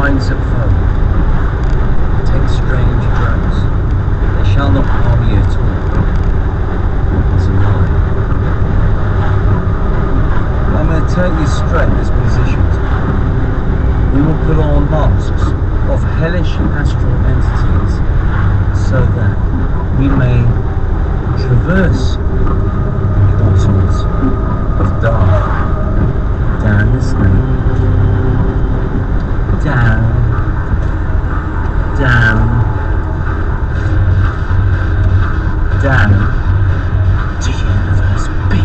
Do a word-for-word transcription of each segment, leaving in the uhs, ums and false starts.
lines at foe. Take strange drugs. They shall not harm you at all. It's a lie. I'm going to take you straight as musicians. We will put on masks of hellish astral entities so that we may traverse portals of dark down this night. Down, down, down to universe B.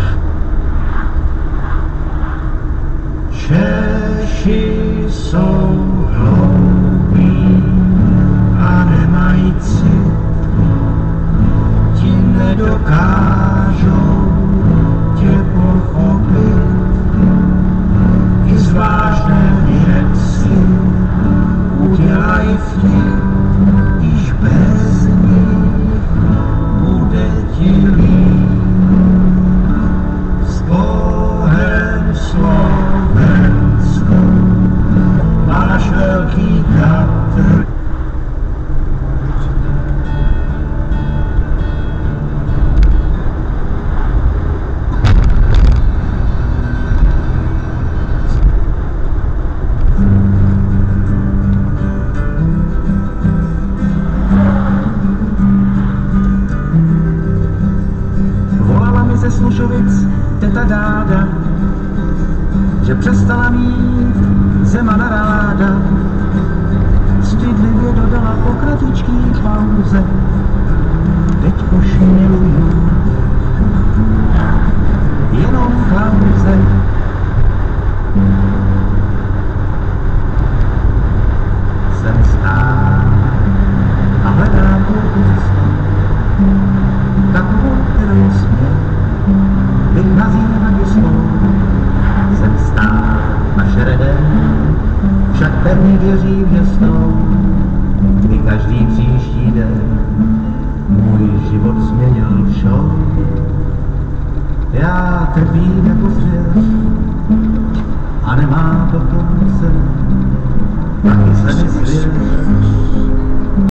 Češi jsou hloupí a nemají cit, ti nedokážou tě pochopit, i z vážné věci udělají vtip, již bez nich bude ti líp. S Bohem Slovensko máš velký Tatr. Ze Slušovic teta Dáda, že přestala mít Zemana ráda. Stydlivě dodala po kratičký pauze, teď už miluju jenom Klauze. Jsem stál a hledám cestu, takovou, kterou směl bych nazývat jistou. Jsem stál na šeredem, však pevně věřím, že snou, kdy každý příští den můj život změnil všou. Já trpím jako zvěř a nemá to konce, taky se mi svěř